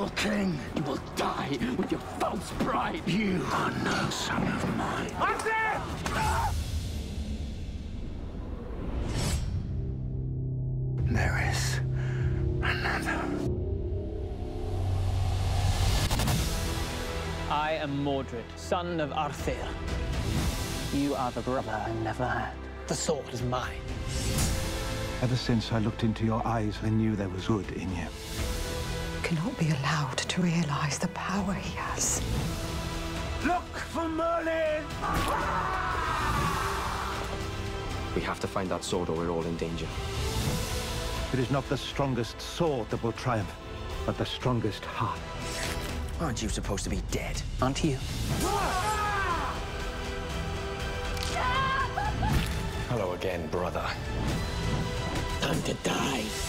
your king. You will die with your false pride. You are no son of mine. There is another. I am Mordred, son of Arthur. You are the brother I never had. The sword is mine. Ever since I looked into your eyes, I knew there was good in you. Cannot be allowed to realize the power he has. Look for Merlin! We have to find that sword or we're all in danger. It is not the strongest sword that will triumph, but the strongest heart. Aren't you supposed to be dead? Aren't you? Hello again, brother. Time to die.